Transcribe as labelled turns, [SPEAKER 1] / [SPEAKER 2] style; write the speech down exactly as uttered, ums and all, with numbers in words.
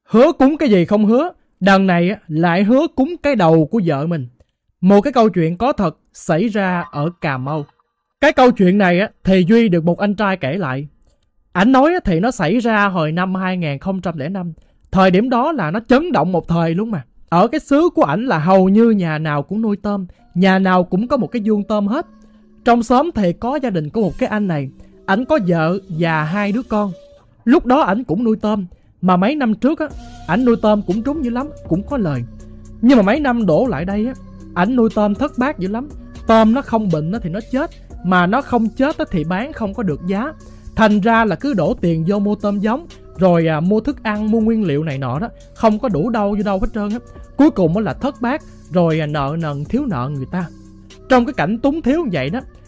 [SPEAKER 1] Hứa cúng cái gì không hứa, đằng này á, lại hứa cúng cái đầu của vợ mình. Một cái câu chuyện có thật xảy ra ở Cà Mau. Cái câu chuyện này á, thì Duy được một anh trai kể lại. Ảnh nói á, thì nó xảy ra hồi năm hai nghìn không trăm lẻ năm. Thời điểm đó là nó chấn động một thời luôn mà. Ở cái xứ của ảnh là hầu như nhà nào cũng nuôi tôm, nhà nào cũng có một cái vuông tôm hết. Trong xóm thì có gia đình của một cái anh này, ảnh có vợ và hai đứa con. Lúc đó ảnh cũng nuôi tôm, mà mấy năm trước á, ảnh nuôi tôm cũng trúng dữ lắm, cũng có lời. Nhưng mà mấy năm đổ lại đây á, ảnh nuôi tôm thất bát dữ lắm. Tôm nó không bệnh thì nó chết, mà nó không chết thì bán không có được giá. Thành ra là cứ đổ tiền vô mua tôm giống, rồi à, mua thức ăn, mua nguyên liệu này nọ đó, không có đủ đâu vô đâu hết trơn á. Cuối cùng là thất bát, rồi à, nợ nần thiếu nợ người ta. Trong cái cảnh túng thiếu như vậy đó,